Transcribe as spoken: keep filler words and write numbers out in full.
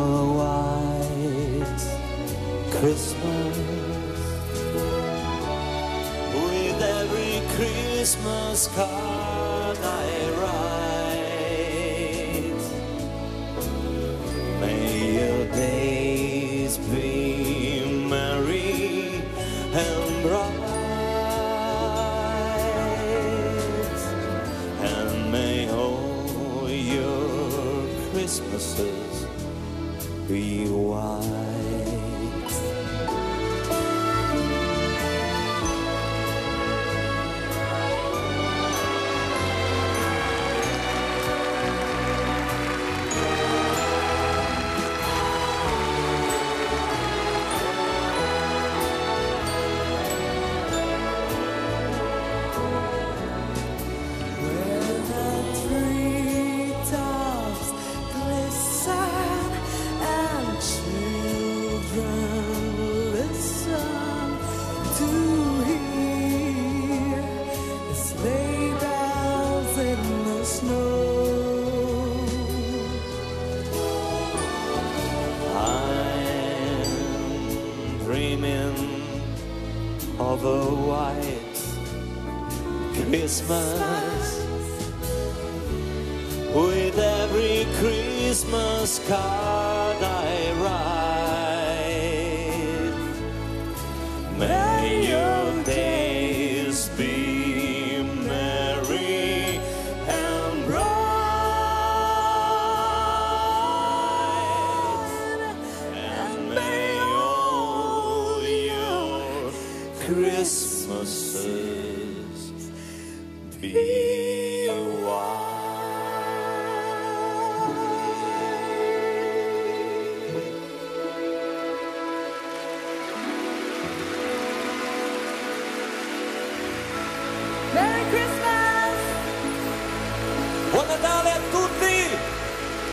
white Christmas, with every Christmas card I write. May your days be merry and bright, and may all your Christmases be white. Dreaming of a white Christmas, with every Christmas card I write. May your days be merry and bright, and may Christmases be white. Merry Christmas! Buon Natale a tutti!